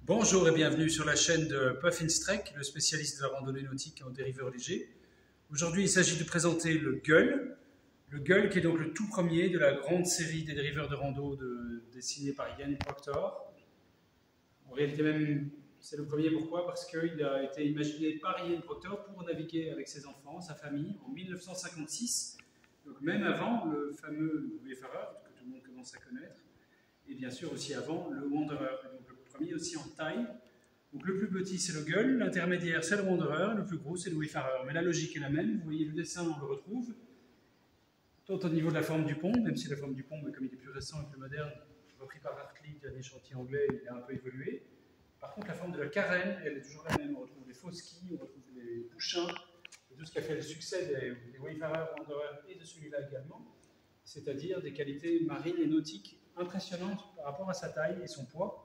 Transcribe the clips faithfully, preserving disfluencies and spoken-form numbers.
Bonjour et bienvenue sur la chaîne de Puffin Strek, le spécialiste de la randonnée nautique en dériveur léger. Aujourd'hui, il s'agit de présenter le Gull. Le Gull qui est donc le tout premier de la grande série des dériveurs de rando de, dessinés par Ian Proctor. En réalité même, c'est le premier. Pourquoi? Parce qu'il a été imaginé par Ian Proctor pour naviguer avec ses enfants, sa famille, en mille neuf cent cinquante-six. Donc même avant le fameux Wayfarer, que tout le monde commence à connaître, et bien sûr aussi avant le Wanderer. Donc le premier aussi en taille. Donc le plus petit c'est le Gull, l'intermédiaire c'est le Wanderer, le plus gros c'est le Wayfarer. Mais la logique est la même, vous voyez le dessin on le retrouve. Tant au niveau de la forme du pont, même si la forme du pont, comme il est plus récent et plus moderne, repris par Hartley, dernier chantier anglais, il a un peu évolué. Par contre la forme de la carène, elle est toujours la même. On retrouve les faux skis, on retrouve les pouchins, et tout ce qui a fait le succès des, des Wayfarer, Wanderer et de celui-là également, c'est-à-dire des qualités marines et nautiques impressionnantes par rapport à sa taille et son poids,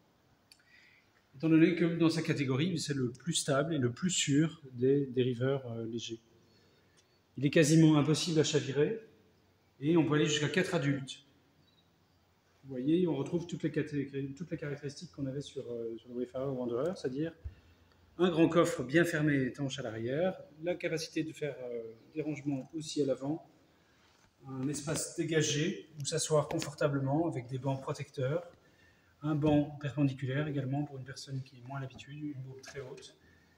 étant donné que dans sa catégorie, c'est le plus stable et le plus sûr des dériveurs euh, légers. Il est quasiment impossible à chavirer et on peut aller jusqu'à quatre adultes. Vous voyez, on retrouve toutes les, toutes les caractéristiques qu'on avait sur, euh, sur le Wayfarer ou Wanderer, c'est-à-dire un grand coffre bien fermé et étanche à l'arrière, la capacité de faire euh, des rangements aussi à l'avant, un espace dégagé où s'asseoir confortablement avec des bancs protecteurs, un banc perpendiculaire également pour une personne qui est moins l'habitude, une baume très haute.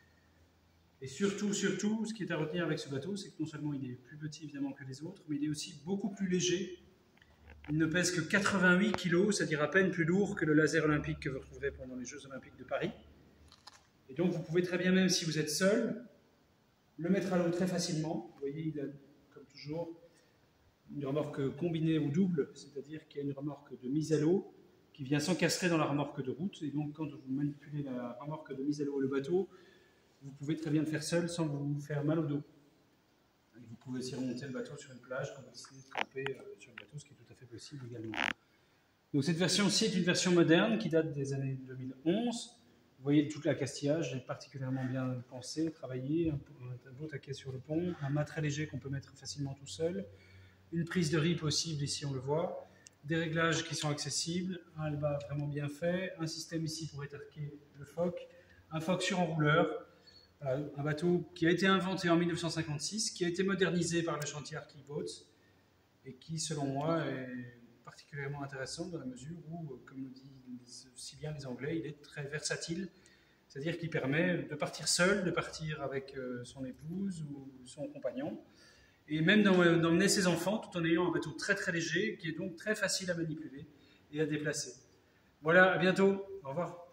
Et surtout, surtout, ce qui est à retenir avec ce bateau, c'est que non seulement il est plus petit évidemment que les autres, mais il est aussi beaucoup plus léger. Il ne pèse que quatre-vingt-huit kilos, c'est-à-dire à peine plus lourd que le laser olympique que vous retrouverez pendant les Jeux olympiques de Paris. Et donc vous pouvez très bien, même si vous êtes seul, le mettre à l'eau très facilement. Vous voyez, il a, comme toujours, une remorque combinée ou double, c'est-à-dire qu'il y a une remorque de mise à l'eau qui vient s'encastrer dans la remorque de route. Et donc, quand vous manipulez la remorque de mise à l'eau et le bateau, vous pouvez très bien le faire seul sans vous faire mal au dos. Et vous pouvez aussi remonter le bateau sur une plage quand vous décidez de camper sur le bateau, ce qui est tout à fait possible également. Donc, cette version-ci est une version moderne qui date des années deux mille onze. Vous voyez, toute l'accastillage est particulièrement bien pensé, travaillé, un beau taquet sur le pont, un mât très léger qu'on peut mettre facilement tout seul, une prise de riz possible, ici on le voit, des réglages qui sont accessibles, un halba vraiment bien fait, un système ici pour étarquer le foc, un foc sur enrouleur, un bateau qui a été inventé en mille neuf cent cinquante-six, qui a été modernisé par le chantier Hartley Boats et qui, selon moi, est particulièrement intéressant dans la mesure où, comme le disent si bien les Anglais, il est très versatile, c'est-à-dire qu'il permet de partir seul, de partir avec son épouse ou son compagnon, et même d'emmener ses enfants tout en ayant un bateau très très léger qui est donc très facile à manipuler et à déplacer. Voilà, à bientôt, au revoir.